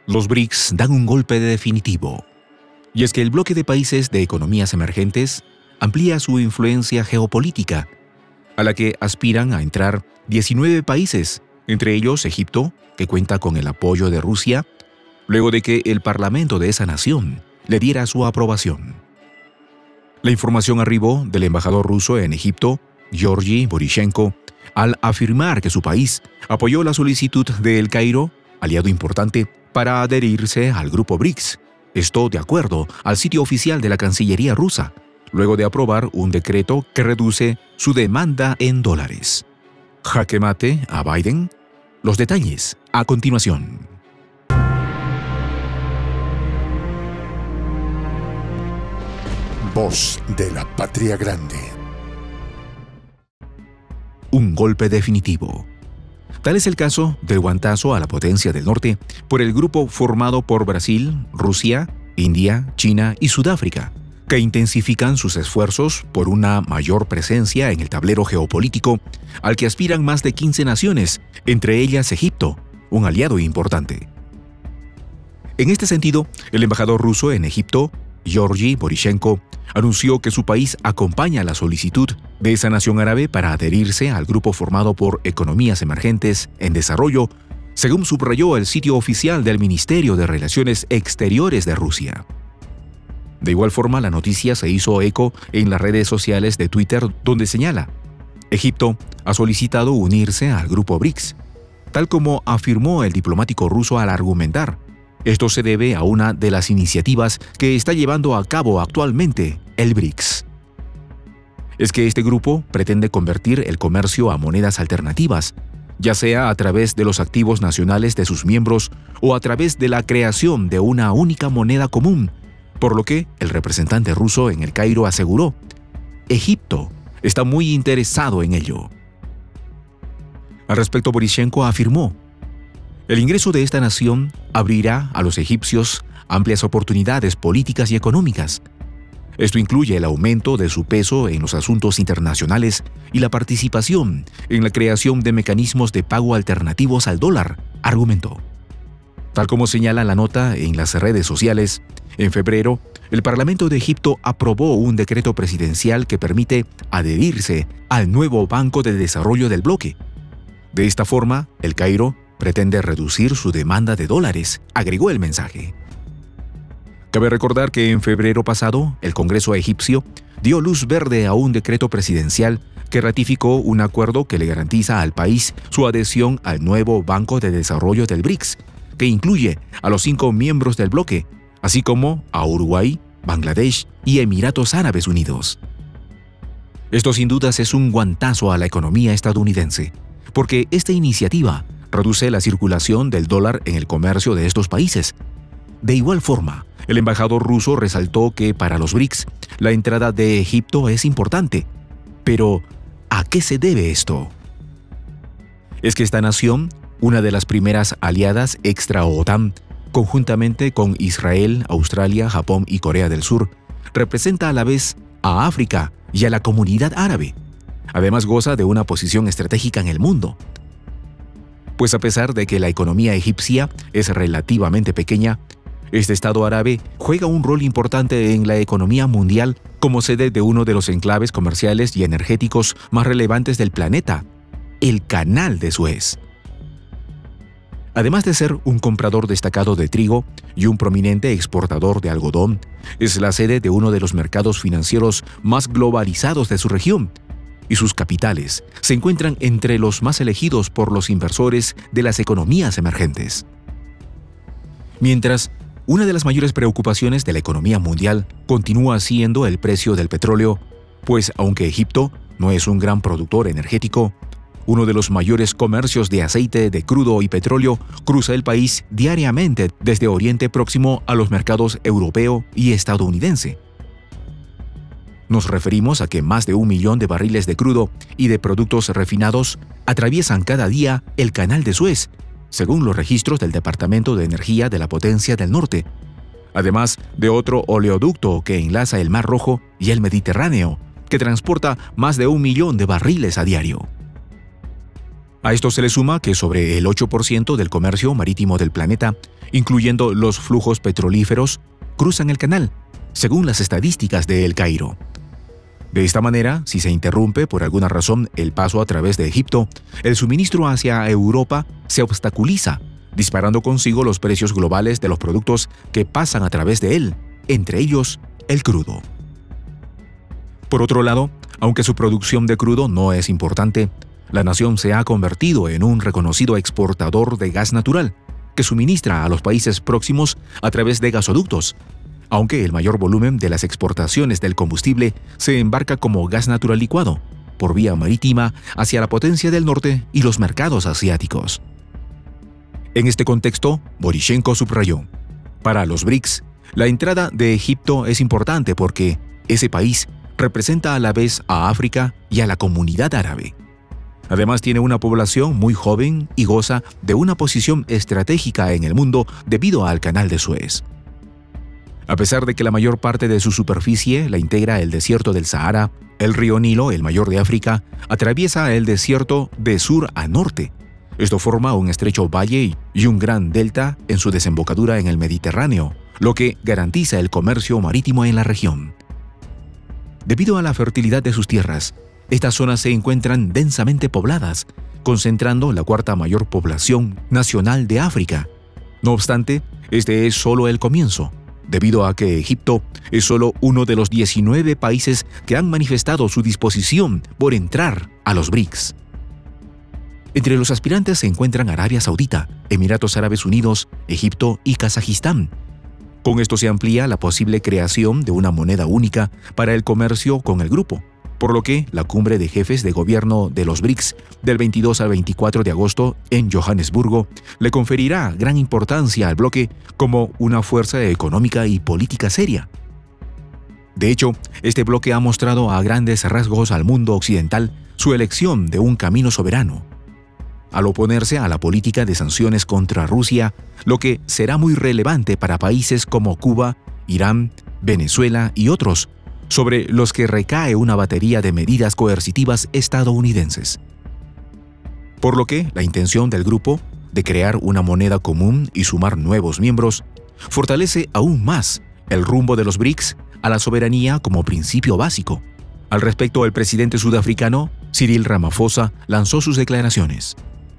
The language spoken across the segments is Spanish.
Los BRICS dan un golpe definitivo. Y es que el bloque de países de economías emergentes amplía su influencia geopolítica, a la que aspiran a entrar 19 países, entre ellos Egipto, que cuenta con el apoyo de Rusia, luego de que el parlamento de esa nación le diera su aprobación. La información arribó del embajador ruso en Egipto, Georgi Borysenko, al afirmar que su país apoyó la solicitud de El Cairo, aliado importante, para adherirse al grupo BRICS. Esto de acuerdo al sitio oficial de la Cancillería rusa, luego de aprobar un decreto que reduce su demanda en dólares. Jaque mate a Biden. Los detalles a continuación. Voz de la Patria Grande. Un golpe definitivo. Tal es el caso del guantazo a la potencia del norte por el grupo formado por Brasil, Rusia, India, China y Sudáfrica, que intensifican sus esfuerzos por una mayor presencia en el tablero geopolítico al que aspiran más de 15 naciones, entre ellas Egipto, un aliado importante. En este sentido, el embajador ruso en Egipto, Georgi Borysenko, anunció que su país acompaña la solicitud de esa nación árabe para adherirse al grupo formado por economías emergentes en desarrollo, según subrayó el sitio oficial del Ministerio de Relaciones Exteriores de Rusia. De igual forma, la noticia se hizo eco en las redes sociales de Twitter, donde señala: Egipto ha solicitado unirse al grupo BRICS, tal como afirmó el diplomático ruso al argumentar. Esto se debe a una de las iniciativas que está llevando a cabo actualmente el BRICS. Es que este grupo pretende convertir el comercio a monedas alternativas, ya sea a través de los activos nacionales de sus miembros o a través de la creación de una única moneda común, por lo que el representante ruso en El Cairo aseguró: Egipto está muy interesado en ello. Al respecto, Borysenko afirmó: el ingreso de esta nación abrirá a los egipcios amplias oportunidades políticas y económicas. Esto incluye el aumento de su peso en los asuntos internacionales y la participación en la creación de mecanismos de pago alternativos al dólar, argumentó. Tal como señala la nota en las redes sociales, en febrero, el Parlamento de Egipto aprobó un decreto presidencial que permite adherirse al nuevo Banco de Desarrollo del bloque. De esta forma, El Cairo pretende reducir su demanda de dólares, agregó el mensaje. Cabe recordar que en febrero pasado, el Congreso egipcio dio luz verde a un decreto presidencial que ratificó un acuerdo que le garantiza al país su adhesión al nuevo Banco de Desarrollo del BRICS, que incluye a los 5 miembros del bloque, así como a Uruguay, Bangladesh y Emiratos Árabes Unidos. Esto sin dudas es un guantazo a la economía estadounidense, porque esta iniciativa reduce la circulación del dólar en el comercio de estos países. De igual forma, el embajador ruso resaltó que para los BRICS, la entrada de Egipto es importante. Pero, ¿a qué se debe esto? Es que esta nación, una de las primeras aliadas extra-OTAN, conjuntamente con Israel, Australia, Japón y Corea del Sur, representa a la vez a África y a la comunidad árabe. Además, goza de una posición estratégica en el mundo. Pues a pesar de que la economía egipcia es relativamente pequeña, este estado árabe juega un rol importante en la economía mundial como sede de uno de los enclaves comerciales y energéticos más relevantes del planeta, el Canal de Suez. Además de ser un comprador destacado de trigo y un prominente exportador de algodón, es la sede de uno de los mercados financieros más globalizados de su región, y sus capitales se encuentran entre los más elegidos por los inversores de las economías emergentes. Mientras, una de las mayores preocupaciones de la economía mundial continúa siendo el precio del petróleo, pues aunque Egipto no es un gran productor energético, uno de los mayores comercios de aceite de crudo y petróleo cruza el país diariamente desde Oriente Próximo a los mercados europeo y estadounidense. Nos referimos a que más de 1 millón de barriles de crudo y de productos refinados atraviesan cada día el Canal de Suez, según los registros del Departamento de Energía de la Potencia del Norte, además de otro oleoducto que enlaza el Mar Rojo y el Mediterráneo, que transporta más de 1 millón de barriles a diario. A esto se le suma que sobre el 8% del comercio marítimo del planeta incluyendo los flujos petrolíferos, cruzan el canal, según las estadísticas de El Cairo. De esta manera, si se interrumpe por alguna razón el paso a través de Egipto, el suministro hacia Europa se obstaculiza, disparando consigo los precios globales de los productos que pasan a través de él, entre ellos el crudo. Por otro lado, aunque su producción de crudo no es importante, la nación se ha convertido en un reconocido exportador de gas natural, que suministra a los países próximos a través de gasoductos, aunque el mayor volumen de las exportaciones del combustible se embarca como gas natural licuado, por vía marítima hacia la potencia del norte y los mercados asiáticos. En este contexto, Borychenko subrayó: para los BRICS, la entrada de Egipto es importante porque ese país representa a la vez a África y a la comunidad árabe. Además, tiene una población muy joven y goza de una posición estratégica en el mundo debido al Canal de Suez. A pesar de que la mayor parte de su superficie la integra el desierto del Sahara, el río Nilo, el mayor de África, atraviesa el desierto de sur a norte. Esto forma un estrecho valle y un gran delta en su desembocadura en el Mediterráneo, lo que garantiza el comercio marítimo en la región. Debido a la fertilidad de sus tierras, estas zonas se encuentran densamente pobladas, concentrando la cuarta mayor población nacional de África. No obstante, este es solo el comienzo, debido a que Egipto es solo uno de los 19 países que han manifestado su disposición por entrar a los BRICS. Entre los aspirantes se encuentran Arabia Saudita, Emiratos Árabes Unidos, Egipto y Kazajistán. Con esto se amplía la posible creación de una moneda única para el comercio con el grupo, por lo que la cumbre de jefes de gobierno de los BRICS del 22 al 24 de agosto en Johannesburgo le conferirá gran importancia al bloque como una fuerza económica y política seria. De hecho, este bloque ha mostrado a grandes rasgos al mundo occidental su elección de un camino soberano, al oponerse a la política de sanciones contra Rusia, lo que será muy relevante para países como Cuba, Irán, Venezuela y otros, sobre los que recae una batería de medidas coercitivas estadounidenses. Por lo que la intención del grupo de crear una moneda común y sumar nuevos miembros fortalece aún más el rumbo de los BRICS a la soberanía como principio básico. Al respecto, el presidente sudafricano, Cyril Ramaphosa, lanzó sus declaraciones.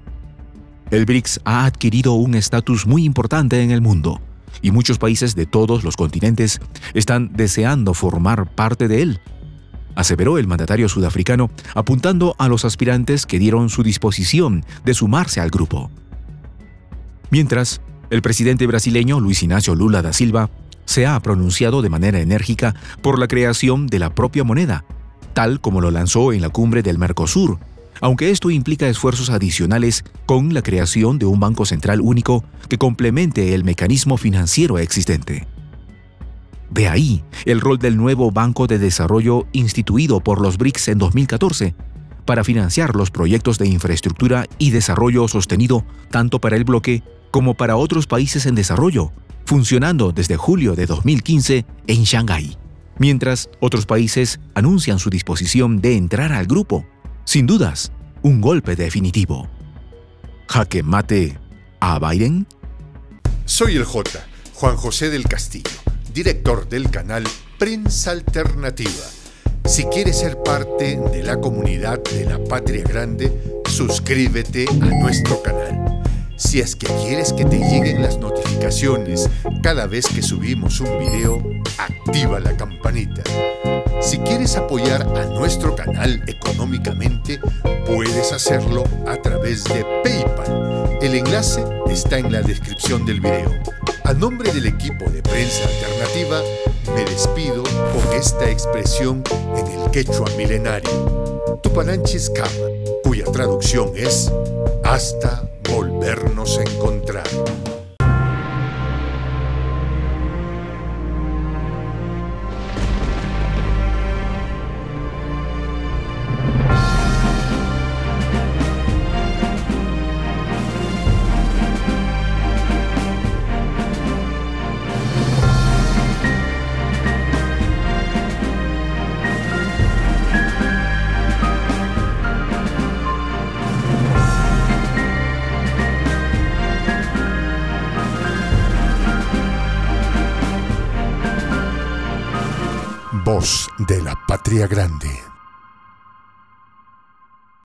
El BRICS ha adquirido un estatus muy importante en el mundo, y muchos países de todos los continentes están deseando formar parte de él, aseveró el mandatario sudafricano, apuntando a los aspirantes que dieron su disposición de sumarse al grupo. Mientras, el presidente brasileño Luis Inácio Lula da Silva se ha pronunciado de manera enérgica por la creación de la propia moneda, tal como lo lanzó en la cumbre del Mercosur, aunque esto implica esfuerzos adicionales con la creación de un banco central único que complemente el mecanismo financiero existente. De ahí el rol del nuevo Banco de Desarrollo instituido por los BRICS en 2014 para financiar los proyectos de infraestructura y desarrollo sostenido tanto para el bloque como para otros países en desarrollo, funcionando desde julio de 2015 en Shanghái, mientras otros países anuncian su disposición de entrar al grupo. Sin dudas, un golpe definitivo. ¿Jaque mate a Biden? Soy el J, Juan José del Castillo, director del canal Prensa Alternativa. Si quieres ser parte de la comunidad de la Patria Grande, suscríbete a nuestro canal. Si es que quieres que te lleguen las notificaciones cada vez que subimos un video, activa la campanita. Si quieres apoyar a nuestro canal económicamente, puedes hacerlo a través de PayPal. El enlace está en la descripción del video. A nombre del equipo de Prensa Alternativa, me despido con esta expresión en el quechua milenario, Tupananchis Kama, cuya traducción es hasta volvernos a encontrar. Voz de la Patria Grande.